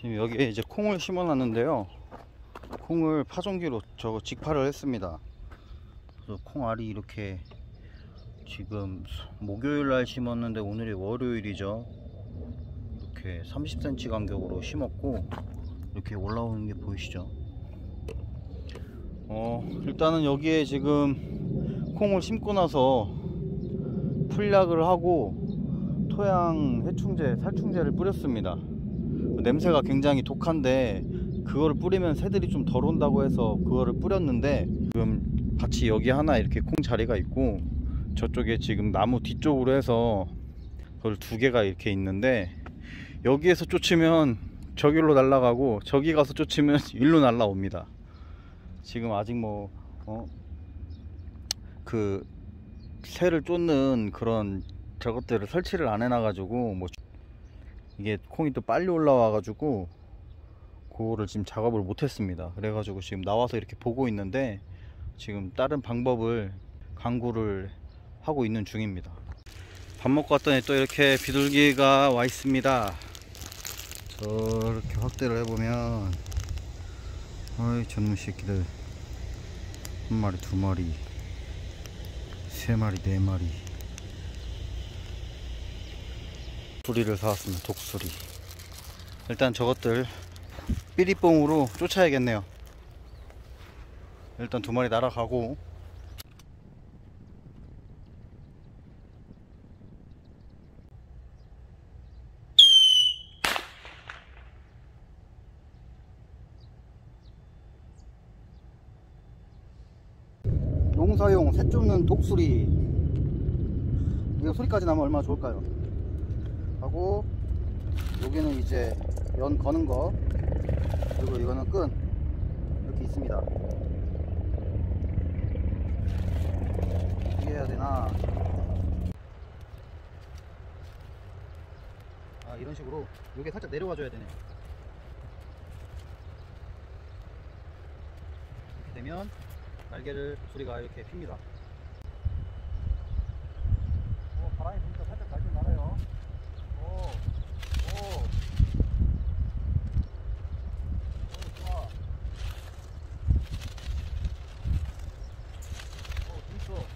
지금 여기에 이제 콩을 심어 놨는데요. 콩을 파종기로 저거 직파를 했습니다. 그래서 콩알이 이렇게 지금 목요일 날 심었는데 오늘이 월요일이죠. 이렇게 30cm 간격으로 심었고 이렇게 올라오는 게 보이시죠? 일단은 여기에 지금 콩을 심고 나서 풀약을 하고 토양 해충제, 살충제를 뿌렸습니다. 냄새가 굉장히 독한데 그거를 뿌리면 새들이 좀 덜 온다고 해서 그거를 뿌렸는데, 지금 밭이 여기 하나 이렇게 콩 자리가 있고 저쪽에 지금 나무 뒤쪽으로 해서 그걸 두 개가 이렇게 있는데, 여기에서 쫓으면 저길로 날아가고 저기 가서 쫓으면 일로 날아옵니다. 지금 아직 그 새를 쫓는 그런 저것들을 설치를 안 해놔가지고 이게 콩이 또 빨리 올라와가지고 그거를 지금 작업을 못했습니다. 그래가지고 지금 나와서 이렇게 보고 있는데 지금 다른 방법을 강구를 하고 있는 중입니다. 밥 먹고 왔더니 또 이렇게 비둘기가 와 있습니다. 저렇게 확대를 해보면 어이 저놈 새끼들, 한 마리, 두 마리, 세 마리, 네 마리. 독수리를 사왔습니다. 독수리. 일단 저것들 삐리뽕으로 쫓아야겠네요. 일단 두 마리 날아가고, 농사용 새 쫓는 독수리. 이거 소리까지 나면 얼마나 좋을까요? 하고 여기는 이제 연 거는 거, 그리고 이거는 끈 이렇게 있습니다. 어떻게 해야 되나? 이런 식으로 이게 살짝 내려와 줘야 되네. 이렇게 되면 날개를 독수리가 이렇게 핍니다. 바람이 부니까 살짝 날개 나가요. 좋아. 재밌어.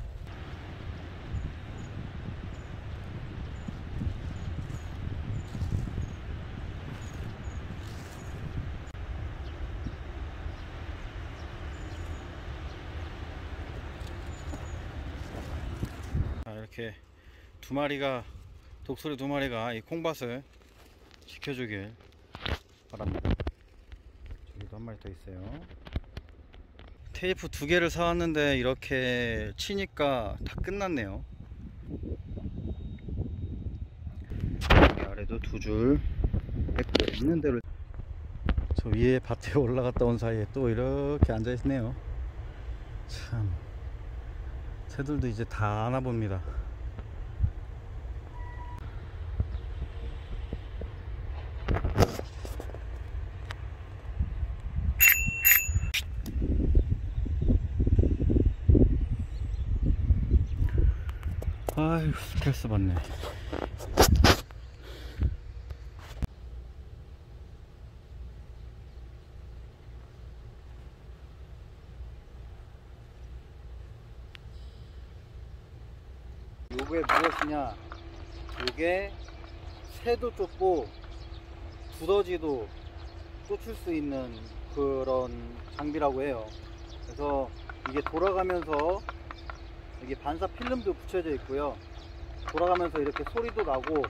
이렇게 두 마리가, 독수리 두 마리가 이 콩밭을 지켜주길 바랍니다. 저기도 한 마리 더 있어요. 테이프 두 개를 사왔는데 이렇게 치니까 다 끝났네요. 여기 아래도 두 줄 뺐고, 있는 대로. 저 위에 밭에 올라갔다 온 사이에 또 이렇게 앉아 있네요. 참, 새들도 이제 다 아나 봅니다. 아휴, 스트레스 받네. 요게 무엇이냐? 요게 새도 쫓고 두더지도 쫓을 수 있는 그런 장비라고 해요. 그래서 이게 돌아가면서 여기 반사 필름도 붙여져 있고요. 돌아가면서 이렇게 소리도 나고.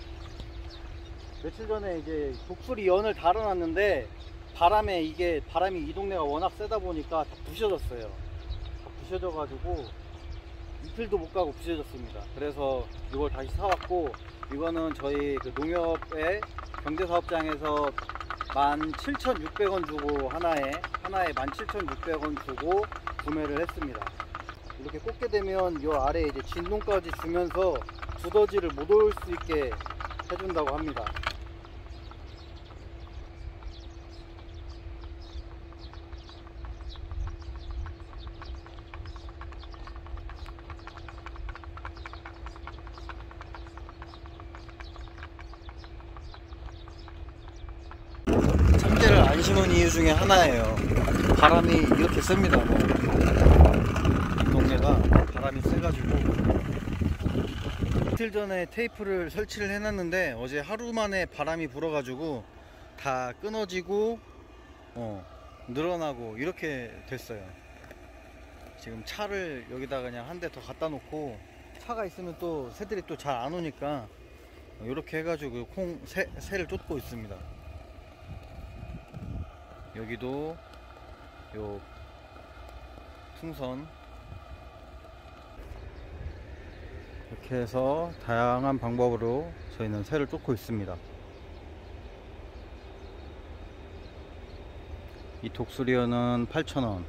며칠 전에 이제 독수리 연을 달아놨는데 바람이 이 동네가 워낙 세다 보니까 다 부셔졌어요. 다 부셔져가지고 이틀도 못 가고 부셔졌습니다. 그래서 이걸 다시 사왔고, 이거는 저희 그 농협의 경제사업장에서 17,600원 주고 하나에 17,600원 주고 구매를 했습니다. 이렇게 꽂게 되면 이 아래에 이제 진동까지 주면서 두더지를 못 올 수 있게 해준다고 합니다. 심은 이유 중에 하나예요. 바람이 이렇게 셉니다. 뭐. 이 동네가 바람이 세가지고. 이틀 전에 테이프를 설치를 해놨는데 어제 하루 만에 바람이 불어가지고 다 끊어지고 늘어나고 이렇게 됐어요. 지금 차를 여기다 그냥 한 대 더 갖다 놓고, 차가 있으면 또 새들이 또 잘 안 오니까 이렇게 해가지고 새를 쫓고 있습니다. 여기도 요 풍선 이렇게 해서 다양한 방법으로 저희는 새를 쫓고 있습니다. 이 독수리어는 8,000원,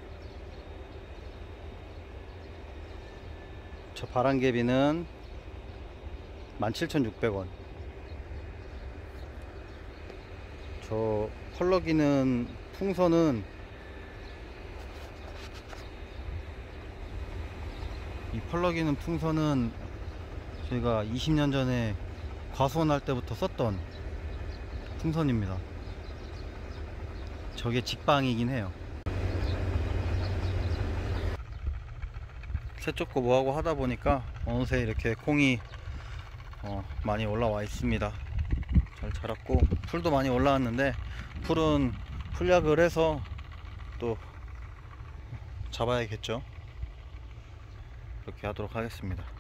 저 바람개비는 17,600원, 저 펄럭이는 풍선은 저희가 20년 전에 과수원 때부터 썼던 풍선입니다. 저게 직방이긴 해요. 새 쫓고 뭐하고 하다 보니까 어느새 이렇게 콩이 많이 올라와 있습니다. 잘 자랐고 풀도 많이 올라왔는데, 풀은 풀약을 해서 또 잡아야겠죠. 그렇게 하도록 하겠습니다.